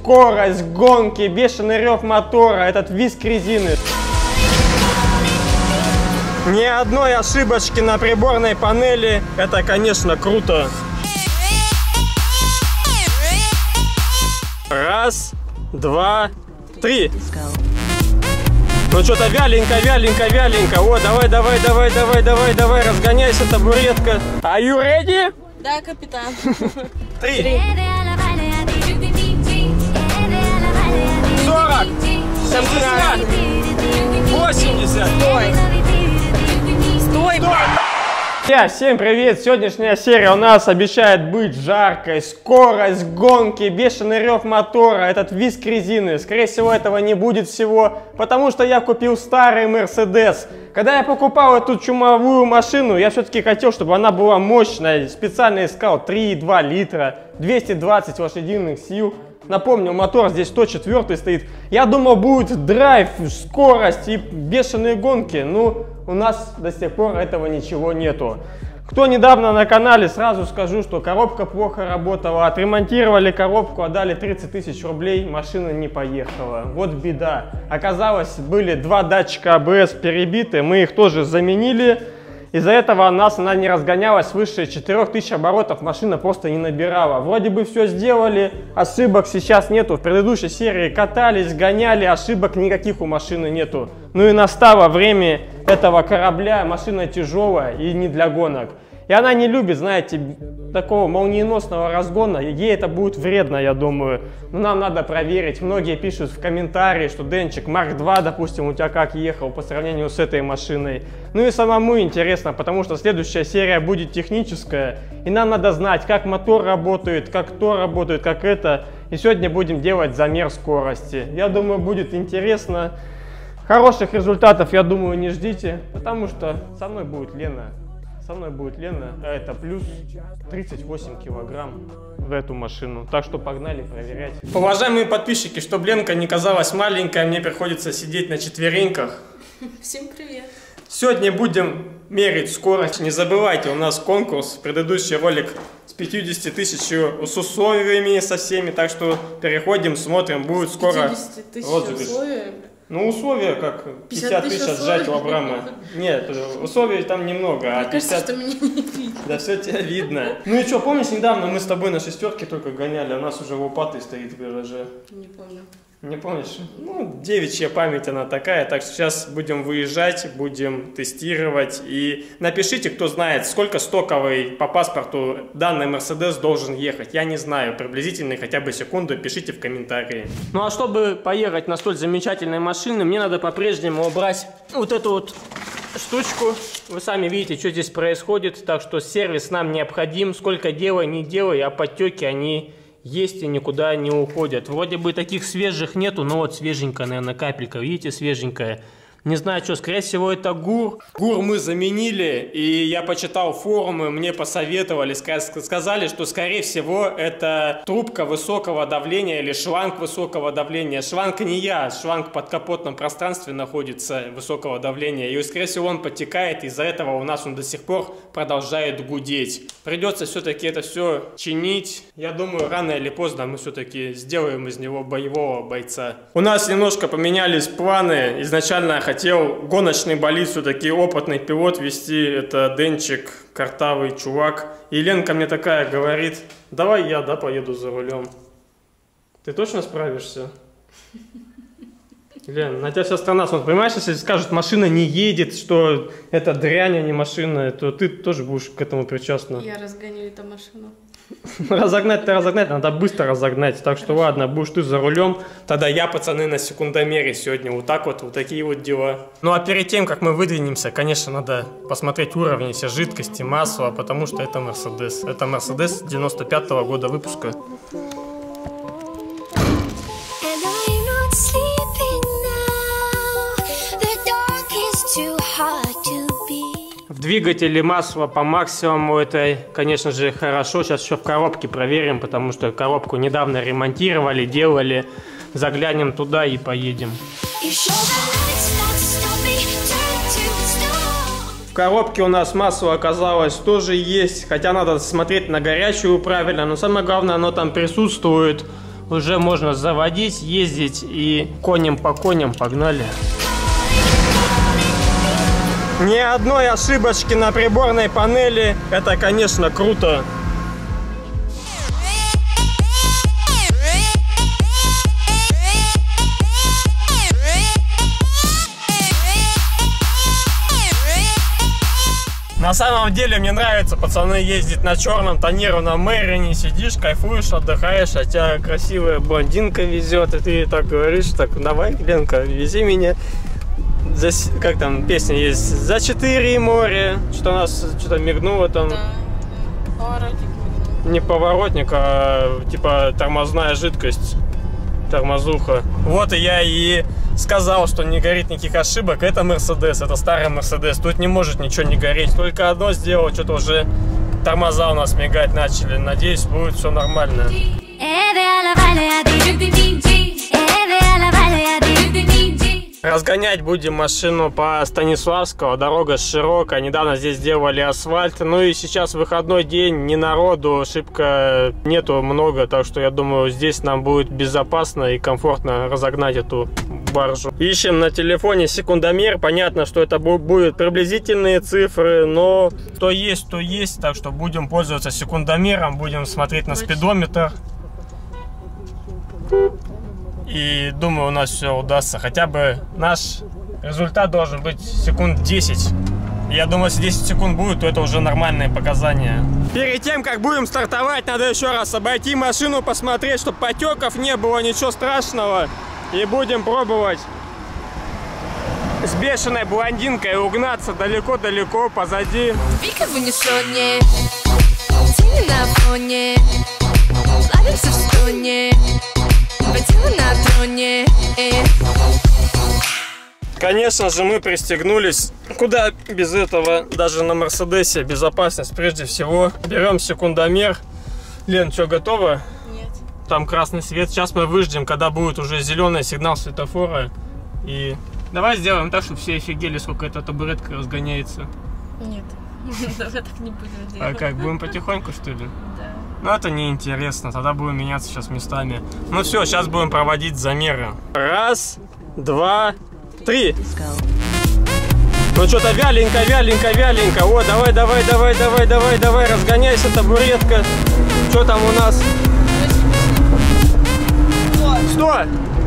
скорость, гонки, бешеный рев мотора, этот визг резины. Ни одной ошибочки на приборной панели, это, конечно, круто. Раз, два, три. Ну что-то вяленько. О, давай, разгоняйся, табуретка. Are you ready? Да, капитан. 3. 40. 70. 80. Стой! Всем привет! Сегодняшняя серия у нас обещает быть жаркой. Скорость, гонки, бешеный рев мотора, этот визг резины. Скорее всего, этого не будет всего, потому что я купил старый Mercedes. Когда я покупал эту чумовую машину, я все-таки хотел, чтобы она была мощная. Специально искал 3,2 литра, 220 лошадиных сил. Напомню, мотор здесь 104 стоит. Я думал, будет драйв, скорость и бешеные гонки. Ну, у нас до сих пор этого ничего нету. Кто недавно на канале, сразу скажу, что коробка плохо работала. Отремонтировали коробку, отдали 30 тысяч рублей, машина не поехала. Вот беда. Оказалось, были два датчика АБС перебиты, мы их тоже заменили. Из-за этого она не разгонялась свыше 4000 оборотов, машина просто не набирала. Вроде бы все сделали, ошибок сейчас нету. В предыдущей серии катались, гоняли, ошибок никаких у машины нету. Ну и настало время этого корабля, машина тяжелая и не для гонок. И она не любит, знаете, такого молниеносного разгона, ей это будет вредно, я думаю. Но нам надо проверить. Многие пишут в комментарии, что Денчик, Марк 2, допустим, у тебя как ехал по сравнению с этой машиной. Ну и самому интересно, потому что следующая серия будет техническая. И нам надо знать, как мотор работает, как то работает, как это. И сегодня будем делать замер скорости. Я думаю, будет интересно. Хороших результатов, я думаю, не ждите, потому что со мной будет Лена. А это плюс 38 килограмм в эту машину. Так что погнали проверять. Уважаемые подписчики, чтобы Ленка не казалась маленькой, мне приходится сидеть на четвереньках. Всем привет. Сегодня будем мерить скорость. Не забывайте, у нас конкурс. Предыдущий ролик с 50 тысяч с условиями со всеми. Так что переходим, смотрим. Будет скоро 50 тысяч розыгрыш. Ну, условия как 50 тысяч отжать у Абрама. Нет, условий там немного. Мне кажется, что меня не видно. Да все тебя видно. Ну и что, помнишь, недавно мы с тобой на шестерке только гоняли, а у нас уже лопатой стоит в гараже. Не помню. Не помнишь? Ну, девичья память она такая, так что сейчас будем выезжать, будем тестировать. И напишите, кто знает, сколько стоковый по паспорту данный Mercedes должен ехать. Я не знаю, приблизительно хотя бы секунду, пишите в комментарии. Ну а чтобы поехать на столь замечательной машине, мне надо по-прежнему убрать вот эту вот штучку. Вы сами видите, что здесь происходит, так что сервис нам необходим. Сколько делай, не делай, а подтеки они есть и никуда не уходят. Вроде бы таких свежих нету, но вот свеженькая, наверное, капелька. Видите, свеженькая. Не знаю, что, скорее всего, это ГУР. ГУР мы заменили, и я почитал форумы, мне посоветовали, сказали, что, скорее всего, это трубка высокого давления или шланг высокого давления. Шланг не я, шланг в подкапотном пространстве находится высокого давления, и, скорее всего, он подтекает, из-за этого у нас он до сих пор продолжает гудеть. Придется все-таки это все чинить. Я думаю, рано или поздно мы все-таки сделаем из него боевого бойца. У нас немножко поменялись планы. Изначально хотел гоночный болид, все-таки опытный пилот вести, это Денчик, картавый чувак. И Ленка мне такая говорит, давай я, поеду за рулем. Ты точно справишься? Лен, на тебя вся страна смотрит. Понимаешь, если скажут, машина не едет, что это дрянь, а не машина, то ты тоже будешь к этому причастна. Я разгоню эту машину. Разогнать-то разогнать, надо быстро разогнать. Так что ладно, будешь ты за рулем. Тогда я, пацаны, на секундомере сегодня. Вот так вот такие вот дела. Ну а перед тем, как мы выдвинемся, конечно, надо посмотреть уровни все жидкости, масла, потому что это Mercedes. Это Mercedes 95-го года выпуска. В двигателе масло по максимуму, это, конечно же, хорошо. Сейчас еще в коробке проверим, потому что коробку недавно ремонтировали, делали. Заглянем туда и поедем. В коробке у нас масло оказалось тоже есть, хотя надо смотреть на горячую правильно, но самое главное, оно там присутствует. уже можно заводить, ездить и конем по коням погнали. Ни одной ошибочки на приборной панели. Это, конечно, круто. На самом деле мне нравится, пацаны, ездить на черном тонированном Мэрине. Сидишь, кайфуешь, отдыхаешь, а тебя красивая блондинка везет. И ты так говоришь, так, давай, Ленка, вези меня. Как там песня есть? За 4 моря. Что у нас что-то мигнуло там. Да, поворотник мигнул. Не поворотник, а типа тормозная жидкость. Тормозуха. Вот и я и сказал, что не горит никаких ошибок. Это Мерседес, это старый Мерседес. Тут не может ничего не гореть. Только одно сделал, что-то уже тормоза у нас мигать начали. Надеюсь, будет все нормально. Разгонять будем машину по Станиславского. Дорога широкая. Недавно здесь делали асфальт. Ну и сейчас выходной день, не народу, ошибка нету много. Так что я думаю, здесь нам будет безопасно и комфортно разогнать эту баржу. Ищем на телефоне секундомер. Понятно, что это будут приблизительные цифры, но то есть, то есть. Так что будем пользоваться секундомером. Будем смотреть на спидометр. И думаю, у нас все удастся. Хотя бы наш результат должен быть секунд 10. Я думаю, если 10 секунд будет, то это уже нормальные показания. Перед тем, как будем стартовать, надо еще раз обойти машину, посмотреть, чтобы потеков не было, ничего страшного. И будем пробовать с бешеной блондинкой угнаться далеко-далеко позади. Вика вынесет мне, тени на фоне, плавимся в стоне. Конечно же, мы пристегнулись. Куда без этого? Даже на Мерседесе безопасность прежде всего. Берем секундомер. Лен, что, готова? Нет. Там красный свет. Сейчас мы выждем, когда будет уже зеленый сигнал светофора. И давай сделаем так, чтобы все офигели, сколько эта табуретка разгоняется. Нет. Давай так не будем делать. А как, будем потихоньку, что ли? Да. Ну, это неинтересно, тогда будем меняться сейчас местами. Ну все, сейчас будем проводить замеры. Раз, два, три. Ну что-то вяленько, вяленько, вяленько. О, давай, давай, давай, давай, давай, давай, разгоняйся, табуретка. Что там у нас? 100.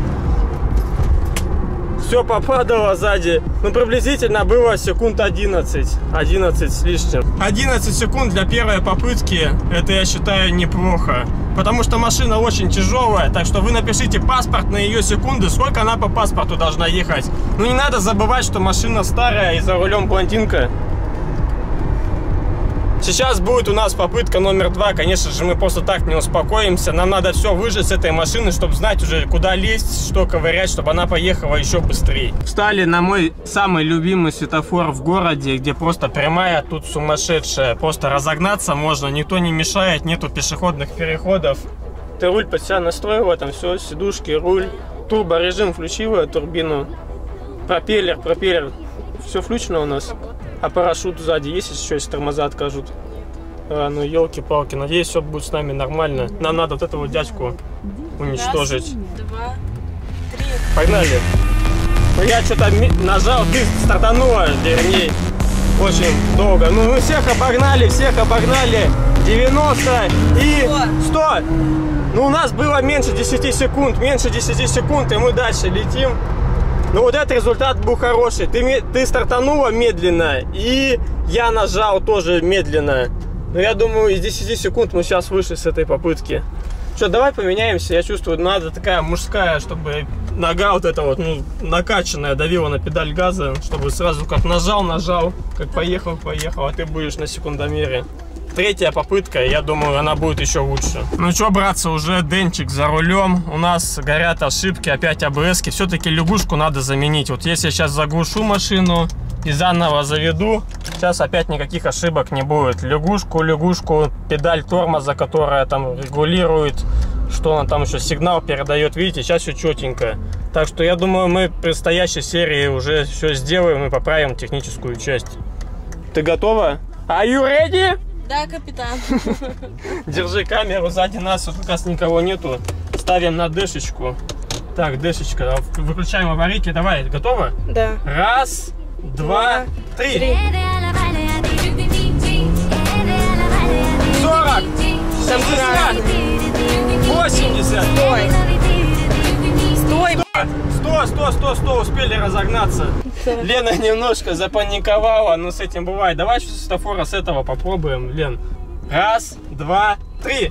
Все попадало сзади. Ну, приблизительно было секунд 11. 11 с лишним. 11 секунд для первой попытки. Это, я считаю, неплохо. Потому что машина очень тяжелая. Так что вы напишите паспорт на ее секунды, сколько она по паспорту должна ехать. Ну, не надо забывать, что машина старая и за рулем блондинка. Сейчас будет у нас попытка номер 2. Конечно же, мы просто так не успокоимся. Нам надо все выжать с этой машины, чтобы знать уже, куда лезть, что ковырять, чтобы она поехала еще быстрее. Встали на мой самый любимый светофор в городе, где просто прямая, тут сумасшедшая. Просто разогнаться можно, никто не мешает, нету пешеходных переходов. Ты руль под себя настроила, там все, сидушки, руль. Турборежим включила, турбину. Пропеллер. Все включено у нас. А парашют сзади есть еще, если тормоза откажут? А, ну елки-палки, надеюсь, все будет с нами нормально. Нам надо вот этого дядьку уничтожить. Раз, два, три. Погнали. Я что-то нажал, ты стартанула, вернее, очень долго. Ну мы всех обогнали, 90 и 100. Ну у нас было меньше 10 секунд, и мы дальше летим. Ну вот этот результат был хороший. Ты стартанула медленно, и я нажал тоже медленно. Но я думаю, из 10 секунд мы сейчас вышли с этой попытки. Что, давай поменяемся. Я чувствую, надо такая мужская, чтобы нога вот эта вот, ну, накачанная, давила на педаль газа, чтобы сразу как нажал, как поехал, а ты будешь на секундомере. Третья попытка, я думаю, она будет еще лучше. Ну что, братцы, уже Денчик за рулем. У нас горят ошибки, опять АБС-ки. Все-таки лягушку надо заменить. Вот если я сейчас заглушу машину и заново заведу, сейчас опять никаких ошибок не будет. Лягушку, педаль тормоза, которая там регулирует, что она там еще сигнал передает. Видите, сейчас все четенько. Так что я думаю, мы в предстоящей серии уже все сделаем и поправим техническую часть. Ты готова? Are you ready? Да, капитан. Держи камеру, сзади нас вот как раз никого нету. ставим на дэшечку. Так, дэшечка, выключаем аварийки. Давай, готово? Да. Раз, два, три. 40, 60, 80. Стой. 100, успели разогнаться. Лена немножко запаниковала, но с этим бывает. Давай светофора с этого попробуем, Лен. Раз, два, три.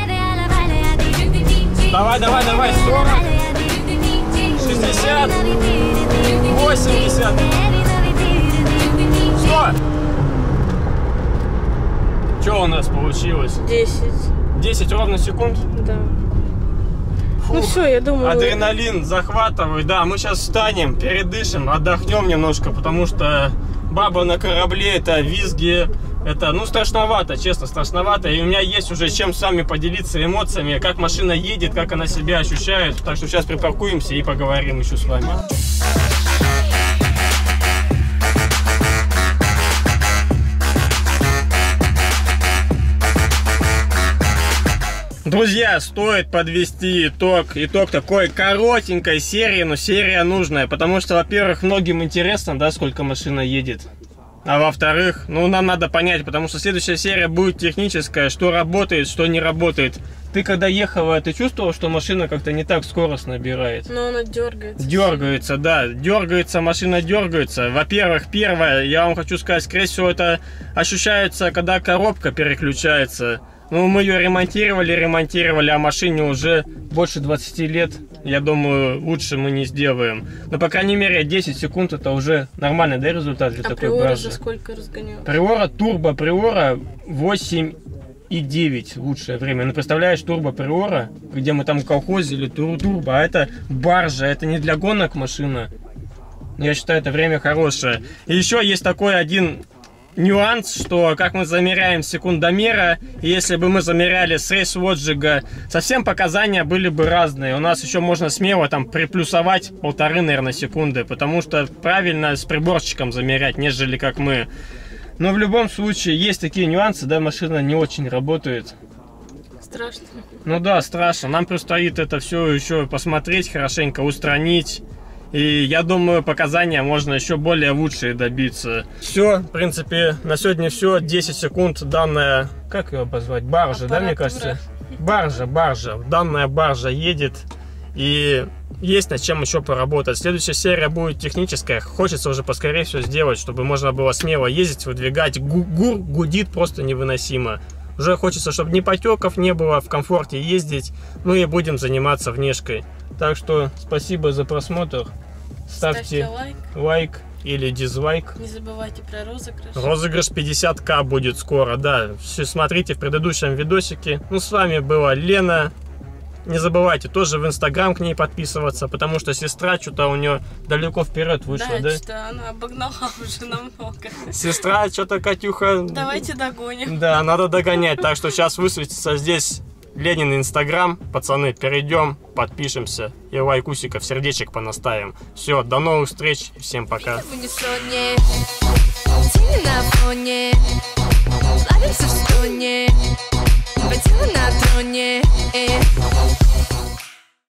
Давай, 40, 60, 80, 100. Что у нас получилось? 10. 10 ровно секунд? Да. Фух, Ну все, я думаю... адреналин захватывает. Да, мы сейчас встанем, передышим, отдохнем немножко, потому что баба на корабле, это визги, это, ну, страшновато, честно, страшновато. И у меня есть уже чем с вами поделиться эмоциями, как машина едет, как она себя ощущает. Так что сейчас припаркуемся и поговорим еще с вами. Друзья, стоит подвести итог. Итог такой коротенькой серии, но серия нужная. Потому что, во-первых, многим интересно, да, сколько машина едет. А во-вторых, ну, нам надо понять, потому что следующая серия будет техническая, что работает, что не работает. Ты когда ехала, ты чувствовала, что машина как-то не так скорость набирает? Но она дергается. Дергается, да. Дергается, машина дергается. Во-первых, первое, я вам хочу сказать, скорее всего, это ощущается, когда коробка переключается. Ну, мы ее ремонтировали, а машине уже больше 20 лет. Я думаю, лучше мы не сделаем. Но, по крайней мере, 10 секунд это уже нормальный, да, результат для такой Приора бражи. за сколько разгонял? Приора, турбо Приора 8,9 лучшее время. Ну, представляешь, турбо Приора, где мы там колхозили, турбо, а это баржа, это не для гонок машина. Я считаю, это время хорошее. И еще есть такой один нюанс, что как мы замеряем секундомера, и если бы мы замеряли с RaceLogic, совсем показания были бы разные. У нас еще можно смело там приплюсовать 1,5, наверное, секунды, потому что правильно с приборчиком замерять, нежели как мы. Но в любом случае есть такие нюансы, да, машина не очень работает. Страшно. Ну да, страшно. Нам предстоит это все еще посмотреть, хорошенько устранить. И я думаю, показания можно еще более лучшие добиться. Все, в принципе, на сегодня все. 10 секунд данная, как ее обозвать? Баржа, да, мне кажется? Баржа. Данная баржа едет. И есть над чем еще поработать. Следующая серия будет техническая. Хочется уже поскорее все сделать, чтобы можно было смело ездить, выдвигать. Гудит просто невыносимо. Уже хочется, чтобы ни потеков не было, в комфорте ездить. Ну и будем заниматься внешкой. Так что спасибо за просмотр. Ставьте лайк или дизлайк. Не забывайте про розыгрыш. Розыгрыш 50к будет скоро, да. Все смотрите в предыдущем видосике. Ну, с вами была Лена. Не забывайте тоже в Инстаграм к ней подписываться, потому что сестра что-то у нее далеко вперед вышла, да? Да, что она обогнала уже намного. Сестра, что-то, Катюха... Давайте догоним. Да, надо догонять. Так что сейчас высветится здесь Ленин Инстаграм. Пацаны, перейдем, подпишемся и лайкусиков, сердечек понаставим. Все, до новых встреч. Всем пока. Плавимся в стоне, водила на троне.